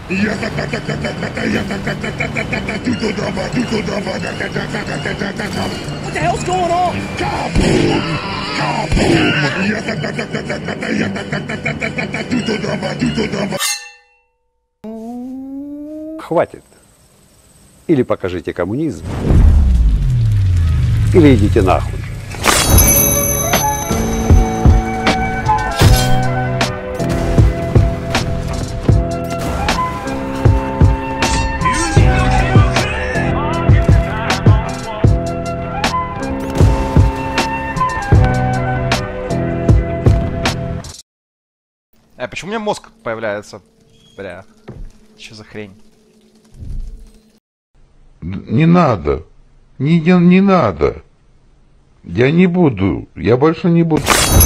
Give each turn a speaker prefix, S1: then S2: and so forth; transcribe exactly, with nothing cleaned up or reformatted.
S1: What the hell's going on?
S2: Хватит. Или покажите коммунизм, или идите нахуй.
S3: А почему у меня мозг появляется? Бля, что за хрень?
S4: Не надо. Не, не, не надо. Я не буду. Я больше не буду.